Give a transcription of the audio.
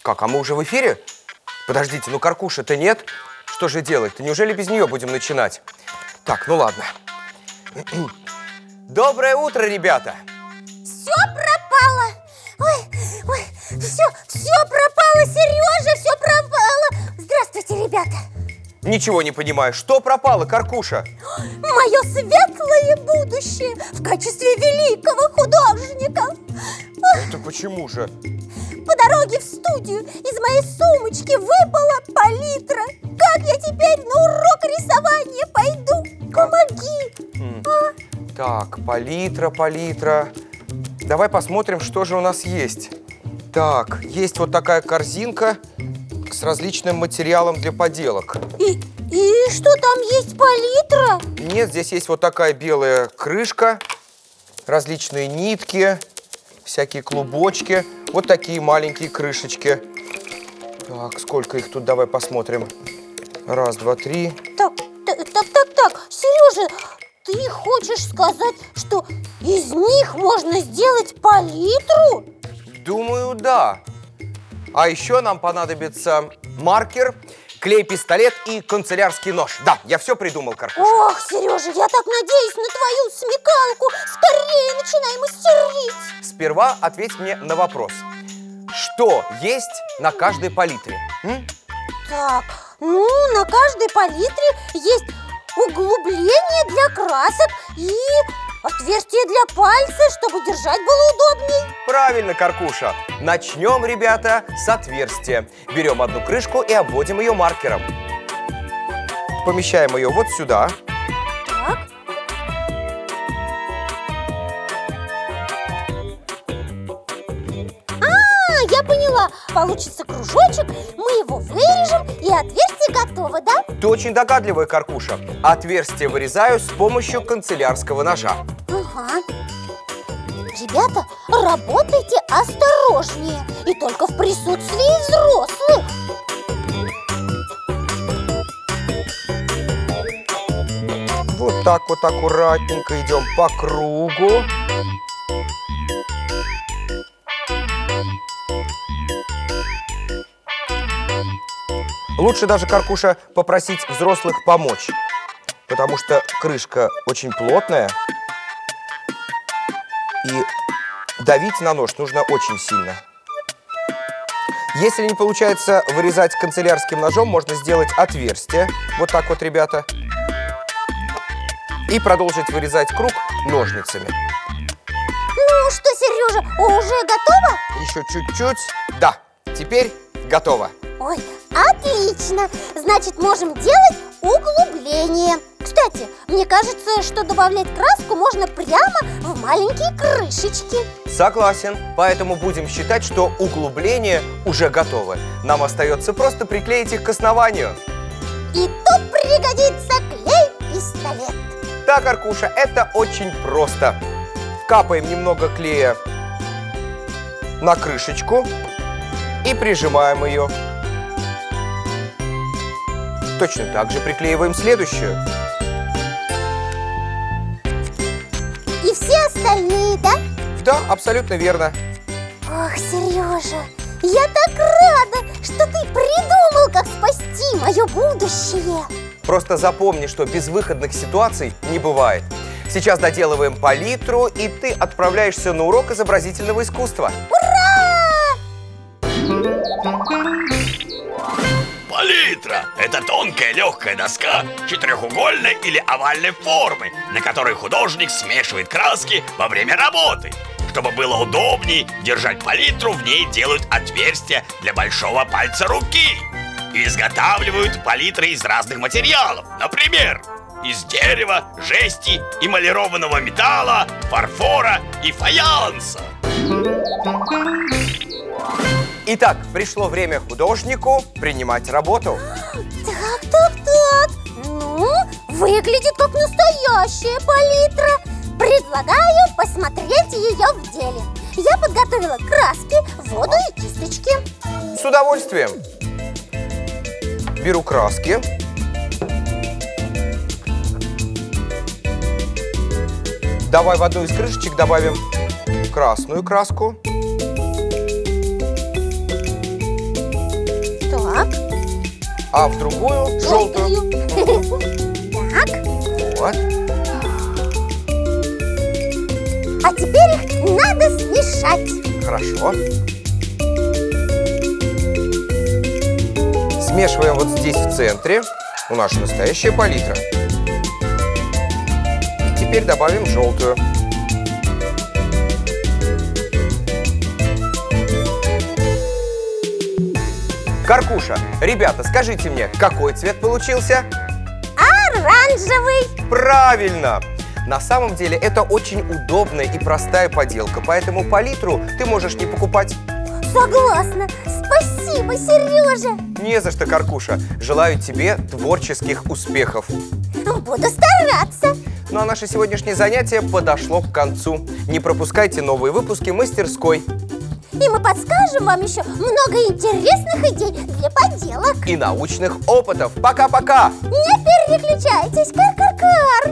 Как, а мы уже в эфире? Подождите, ну Каркуша-то нет? Что же делать-то? Неужели без нее будем начинать? Так, ну ладно. Доброе утро, ребята! Все пропало! Ой, все пропало, Сережа, все пропало! Здравствуйте, ребята! Ничего не понимаю, что пропало, Каркуша? Мое светлое будущее в качестве великого художника! Это почему же? По дороге в студию из моей сумочки выпала палитра. Как я теперь на урок рисования пойду? Помоги! Так, палитра. Давай посмотрим, что же у нас есть. Так, есть вот такая корзинка с различным материалом для поделок. И что там есть, палитра? Нет, здесь есть вот такая белая крышка, различные нитки, всякие клубочки, вот такие маленькие крышечки. Так, сколько их тут, давай посмотрим. Раз, два, три. Так, Сережа, ты хочешь сказать, что из них можно сделать палитру? Думаю, да. А еще нам понадобится маркер, клей-пистолет и канцелярский нож. Да, я все придумал, Каркуша. Ох, Сережа, я так надеюсь на твою смекалку. Скорее начинай мастерить. Сперва ответь мне на вопрос. Что есть на каждой палитре? Так, ну, на каждой палитре есть углубление для красок и отверстие для пальца, чтобы держать было удобней. Правильно, Каркуша. Начнем, ребята, с отверстия. Берем одну крышку и обводим ее маркером. Помещаем ее вот сюда. Так. Я поняла. Получится кружочек, мы его вырежем, и отверстие готово, да? Ты очень догадливая, Каркуша. Отверстие вырезаю с помощью канцелярского ножа. Ага. Ребята, работайте осторожнее, и только в присутствии взрослых. Вот так вот аккуратненько идем по кругу. Лучше даже, Каркуша, попросить взрослых помочь, потому что крышка очень плотная, и давить на нож нужно очень сильно. Если не получается вырезать канцелярским ножом, можно сделать отверстие. Вот так вот, ребята. И продолжить вырезать круг ножницами. Ну что, Сережа, уже готово? Еще чуть-чуть. Да, теперь готово. Ой, отлично! Значит, можем делать углубление. Кстати, мне кажется, что добавлять краску можно прямо в маленькие крышечки. Согласен, поэтому будем считать, что углубления уже готовы. Нам остается просто приклеить их к основанию. И тут пригодится клей-пистолет. Да, Каркуша, это очень просто. Капаем немного клея на крышечку и прижимаем ее. Точно так же приклеиваем следующую. И все остальные, да? Да, абсолютно верно. Ох, Сережа, я так рада, что ты придумал, как спасти мое будущее. Просто запомни, что безвыходных ситуаций не бывает. Сейчас доделываем палитру, и ты отправляешься на урок изобразительного искусства. Ура! Палитра – это тонкая легкая доска четырехугольной или овальной формы, на которой художник смешивает краски во время работы. Чтобы было удобней держать палитру, в ней делают отверстия для большого пальца руки. И изготавливают палитры из разных материалов. Например, из дерева, жести, эмалированного металла, фарфора и фаянса. Итак, пришло время художнику принимать работу. Так. Ну, выглядит как настоящая палитра. Предлагаю посмотреть ее в деле. Я подготовила краски, воду и кисточки. С удовольствием. Беру краски. Давай в одну из крышечек добавим красную краску. а в другую желтую. Так, Вот. а теперь их надо смешать. Хорошо. Смешиваем вот здесь в центре. У нас настоящая палитра. И теперь добавим желтую. Каркуша, ребята, скажите мне, какой цвет получился? Оранжевый. Правильно! На самом деле это очень удобная и простая поделка, поэтому палитру ты можешь не покупать. Согласна. Спасибо, Сережа. Не за что, Каркуша. Желаю тебе творческих успехов. Буду стараться. Ну а наше сегодняшнее занятие подошло к концу. Не пропускайте новые выпуски мастерской. И мы подскажем вам еще много интересных идей для поделок. И научных опытов. Пока-пока! Не переключайтесь, кар-кар-кар.